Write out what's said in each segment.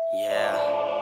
Yeah.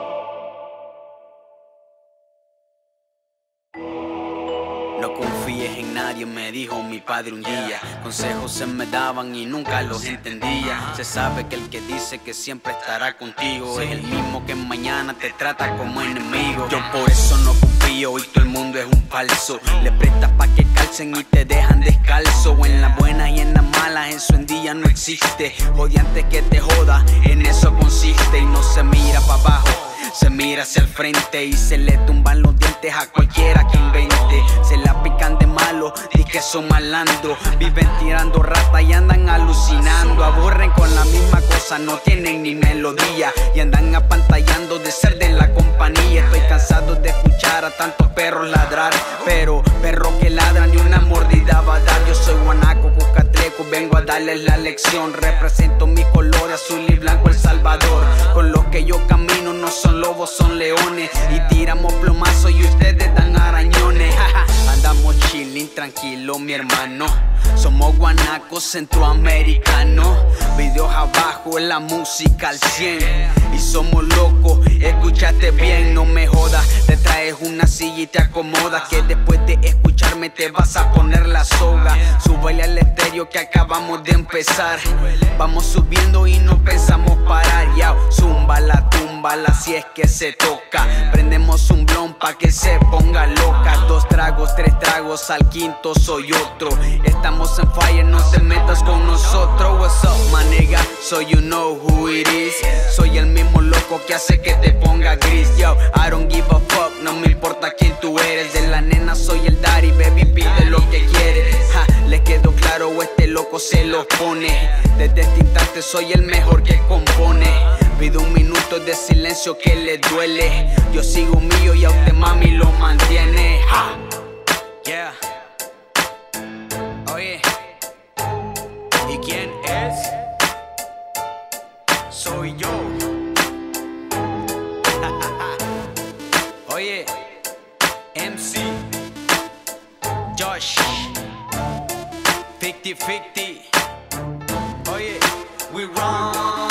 No confíes en nadie, me dijo mi padre un día. Consejos se me daban y nunca los entendía. Se sabe que el que dice que siempre estará contigo es el mismo que mañana te trata como enemigo. Yo por eso no confío y todo el mundo es un falso. Le prestas pa' que calcen y te dejan descalzo. En las buenas y en las malas, eso en día no existe. Jode antes que te joda, en eso consiste. Y no se mira pa' abajo, se mira hacia el frente y se le tumban los dientes a cualquiera que invente. Se la pican de malo, di que son malandros. Viven tirando rata y andan alucinando. Aburren con la misma cosa, no tienen ni melodía y andan apantallando de ser de la compañía. Estoy cansado de escuchar a tantos perros ladrar, pero perros que ladran ni una mordida va a dar. Yo soy guanaco, cucatleco, vengo a darles la lección. Represento mis colores, azul y blanco, El Salvador. Con los que yo camino no son lobos, son leones. Y tiramos plomazos y ustedes dan arañones. Andamos chilling, tranquilo mi hermano. Somos guanacos centroamericanos. Videos abajo, la música al 100. Y somos locos, escúchate bien, no me jodas. Te traes una silla y te acomodas, que después de escucharme te vas a poner la soga. Súbele al estéreo que acabamos de empezar. Vamos subiendo y no pensamos parar. Ya, zúmbala, túmbala si es que se toca. Prendemos un blon pa' que se ponga loca. 2 tragos, 3 tragos, al quinto soy otro. Estamos en fire, no te metas con nosotros. What's up, my nigga? So you know who it is. Soy el mismo loco que hace que te ponga gris. Yo, I don't give a fuck, no me importa quién tú eres. De la nena soy el daddy, baby, pide lo que quieres. Ja, le quedó claro, este loco se lo pone. Desde este instante soy el mejor que compone. Pido un minuto de silencio que le duele. Yo sigo mío y a usted mami lo mantiene. Ja. Yeah. Oye, ¿y quién es? Soy yo. Oye, MC Josh 50-50. Oye, we run.